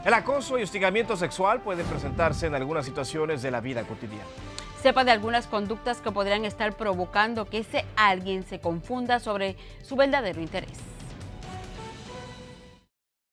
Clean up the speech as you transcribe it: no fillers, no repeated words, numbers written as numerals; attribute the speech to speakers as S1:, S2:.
S1: El acoso y hostigamiento sexual pueden presentarse en algunas situaciones de la vida cotidiana.
S2: Sepa de algunas conductas que podrían estar provocando que ese alguien se confunda sobre su verdadero interés.